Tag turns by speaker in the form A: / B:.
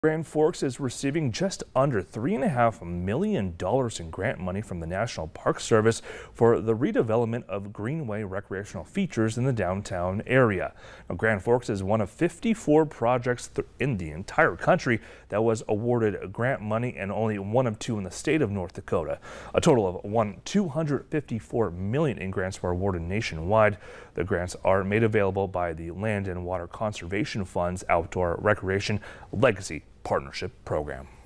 A: Grand Forks is receiving just under $3.5 million in grant money from the National Park Service for the redevelopment of greenway recreational features in the downtown area. Now, Grand Forks is one of 54 projects in the entire country that was awarded grant money and only one of two in the state of North Dakota. A total of $254 million in grants were awarded nationwide. The grants are made available by the Land and Water Conservation Fund's Outdoor Recreation Legacy Partnership Program.